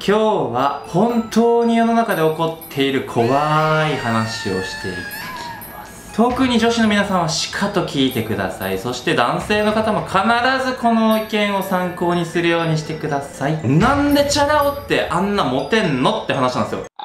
今日は本当に世の中で起こっている怖い話をしていきます。特に女子の皆さんはしかと聞いてください。そして男性の方も必ずこの意見を参考にするようにしてください。なんでチャラ男ってあんなモテんのって話なんですよ。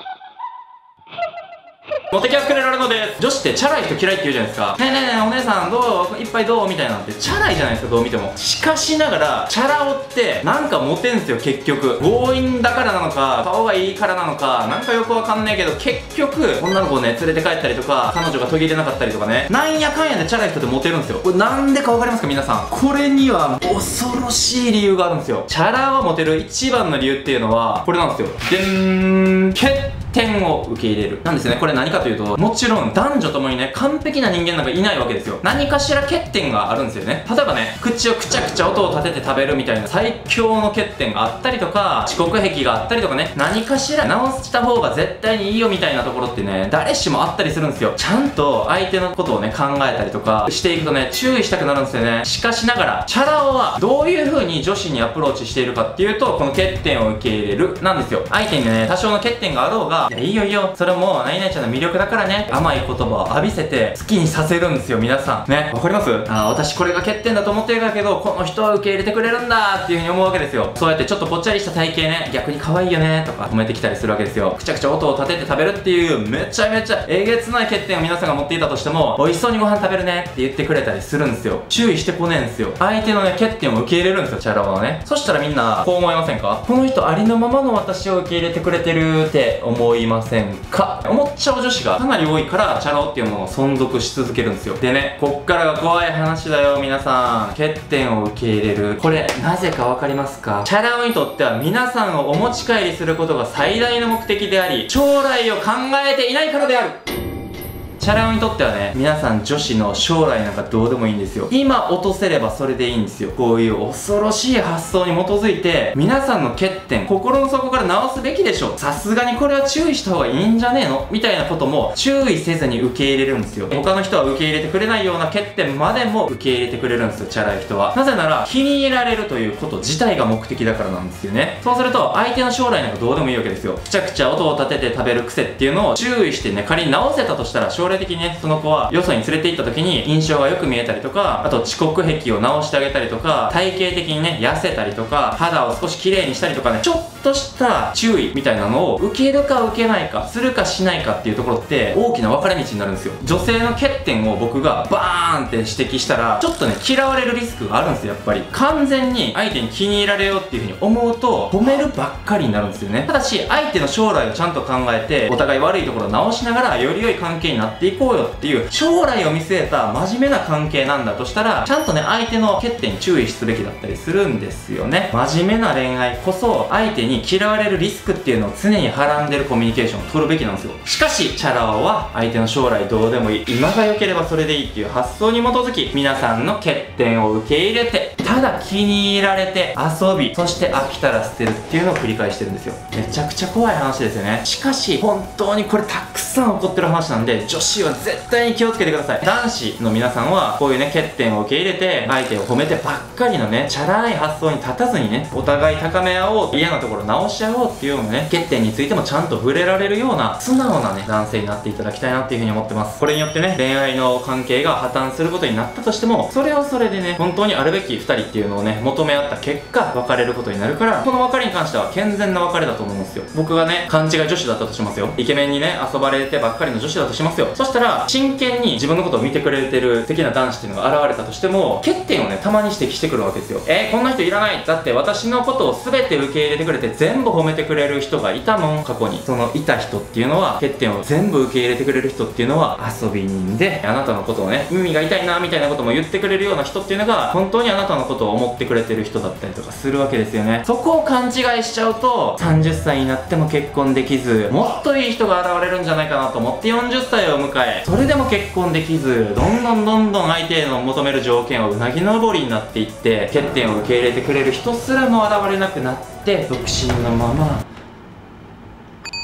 モテキャスくれられるのです。女子ってチャラい人嫌いって言うじゃないですか。ねえねえねえお姉さんどういっぱいどうみたいなんてチャラいじゃないですか、どう見ても。しかしながらチャラ男ってなんかモテんすよ。結局強引だからなのか顔がいいからなのかなんかよくわかんないけど、結局女の子をね連れて帰ったりとか彼女が途切れなかったりとかね、なんやかんやでチャラい人ってモテるんですよ。これなんでかわかりますか皆さん。これには恐ろしい理由があるんですよ。チャラがモテる一番の理由っていうのはこれなんですよ。でん欠点を受け入れるなんですよね。これ何かというと、もちろん男女ともにね完璧な人間なんかいないわけですよ。何かしら欠点があるんですよね。例えばね、口をくちゃくちゃ音を立てて食べるみたいな最強の欠点があったりとか、遅刻癖があったりとかね、何かしら直した方が絶対にいいよみたいなところってね、誰しもあったりするんですよ。ちゃんと相手のことをね考えたりとかしていくとね、注意したくなるんですよね。しかしながらチャラ男はどういう風に女子にアプローチしているかっていうと、この欠点を受け入れるなんですよ。相手にね多少の欠点があろうが、いやいいよいいよ、それも何々ちゃんの魅力だからね、甘い言葉を浴びせて好きにさせるんですよ。皆さんね、わかります？私これが欠点だと思ってるけどこの人は受け入れてくれるんだっていう風に思うわけですよ。そうやってちょっとぽっちゃりした体型ね、逆に可愛いよねとか褒めてきたりするわけですよ。くちゃくちゃ音を立てて食べるっていうめちゃめちゃえげつない欠点を皆さんが持っていたとしても、美味しそうにご飯食べるねって言ってくれたりするんですよ。注意してこねえんですよ。相手のね欠点を受け入れるんですよ、チャラ男はね。そしたらみんなこう思いませんか？この人ありのままの私を受け入れてくれてるって思いませんか？思っちゃう女子がかなり多いから、チャラ男っていうものを存続し続けるんですよ。でね、こっからが怖い話だよ皆さん。欠点を受け入れる、これなぜか分かりますか？チャラ男にとっては皆さんをお持ち帰りすることが最大の目的であり、将来を考えていないからである。チャラ男にとってはね、皆さん女子の将来なんかどうでもいいんですよ。今落とせればそれでいいんですよ。こういう恐ろしい発想に基づいて皆さんの欠点、心の底から直すべきでしょ。さすがにこれは注意した方がいいんじゃねえのみたいなことも注意せずに受け入れるんですよ。他の人は受け入れてくれないような欠点までも受け入れてくれるんですよ、チャラい人は。なぜなら気に入られるということ自体が目的だからなんですよね。そうすると相手の将来なんかどうでもいいわけですよ。くちゃくちゃ音を立てて食べる癖っていうのを注意してね、仮に直せたとしたら、将来的にねその子はよそに連れて行った時に印象がよく見えたりとか、あと遅刻癖を直してあげたりとか、体型的にね痩せたりとか、肌を少し綺麗にしたりとかね、ちょっとした注意みたいなのを受けるか受けないか、するかしないかっていうところって大きな分かれ道になるんですよ。女性の欠点を僕がバーンって指摘したら、ちょっとね嫌われるリスクがあるんですよ。やっぱり完全に相手に気に入られようっていう風に思うと褒めるばっかりになるんですよね。ただし相手の将来をちゃんと考えて、お互い悪いところを直しながらより良い関係になっていこうよっていう将来を見据えた真面目な関係なんだとしたら、ちゃんとね相手の欠点に注意すべきだったりするんですよね。真面目な恋愛こそ相手に嫌われるリスクっていうのを常にはらんでるコミュニケーションを取るべきなんですよ。しかしチャラ男は相手の将来どうでもいい、今が良ければそれでいいっていう発想に基づき、皆さんの欠点を受け入れて、ただ気に入られて遊び、そして飽きたら捨てるっていうのを繰り返してるんですよ。めちゃくちゃ怖い話ですよね。しかし本当にこれたくさん起こってる話なんで、女子は絶対に気をつけてください。男子の皆さんはこういうね欠点を受け入れて相手を褒めてばっかりのねチャラい発想に立たずにね、お互い高め合おう、嫌なところ直し合おうっていうようなね、欠点についてもちゃんと触れられるような素直なね男性になっていただきたいなっていうふうに思ってます。これによってね恋愛の関係が破綻することになったとしても、それはそれでね本当にあるべき2人っていうのをね求め合った結果別れることになるから、この別れに関しては健全な別れだと思うんですよ。僕がね勘違い女子だったとしますよ。イケメンにね遊ばれてばっかりの女子だとしますよ。そしたら真剣に自分のことを見てくれてる素敵な男子っていうのが現れたとしても、欠点をねたまに指摘してくるわけですよ。こんな人いらない、だって私のことを全て受け入れてくれて全部褒めてくれる人がいたもん、過去に。そのいた人っていうのは、欠点を全部受け入れてくれる人っていうのは遊び人で、あなたのことをね耳が痛いなみたいなことも言ってくれるような人っていうのが本当にあなたのことを思ってくれてる人だったりとかするわけですよね。そこを勘違いしちゃうと30歳になっても結婚できず、もっといい人が現れるんじゃないかなと思って40歳を迎え、それでも結婚できず、どんどん相手への求める条件はうなぎ登りになっていって、欠点を受け入れてくれる人すらも現れなくなって、独身のまま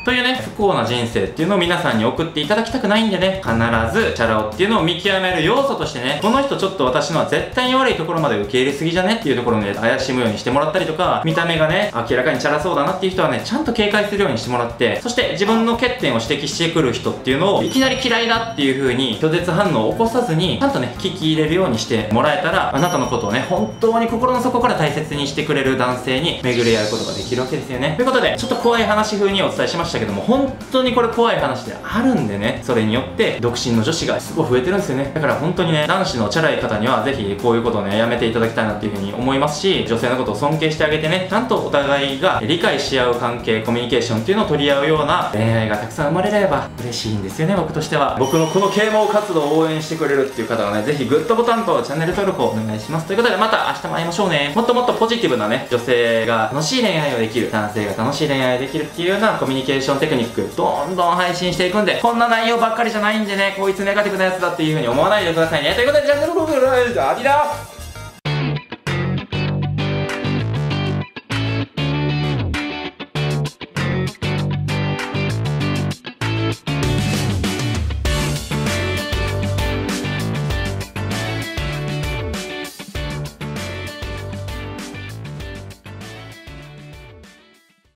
というね、不幸な人生っていうのを皆さんに送っていただきたくないんでね、必ずチャラ男っていうのを見極める要素としてね、この人ちょっと私のは絶対に悪いところまで受け入れすぎじゃねっていうところをね、怪しむようにしてもらったりとか、見た目がね、明らかにチャラそうだなっていう人はね、ちゃんと警戒するようにしてもらって、そして自分の欠点を指摘してくる人っていうのをいきなり嫌いだっていう風に拒絶反応を起こさずに、ちゃんとね、聞き入れるようにしてもらえたら、あなたのことをね、本当に心の底から大切にしてくれる男性に巡り合うことができるわけですよね。ということで、ちょっと怖い話風にお伝えしましたけども、本当にこれ怖い話であるんでね、それによって独身の女子がすごい増えてるんですよね。だから本当にね、男子のチャラい方にはぜひこういうことをね、やめていただきたいなっていう風に思いますし、女性のことを尊敬してあげてね、ちゃんとお互いが理解し合う関係、コミュニケーションっていうのを取り合うような恋愛がたくさん生まれれば嬉しいんですよね、僕としては。僕のこの啓蒙活動を応援してくれるっていう方はね、ぜひグッドボタンとチャンネル登録をお願いします。ということで、また明日も会いましょうね。もっともっとポジティブなね、女性が楽しい恋愛をできる、男性が楽しい恋愛をできるっていうようなコミュニケーションテクニック、どんどん配信していくんで、こんな内容ばっかりじゃないんでね、こいつネガティブなやつだっていう風に思わないでくださいね。ということで、チャンネル登録お願いします。アディダー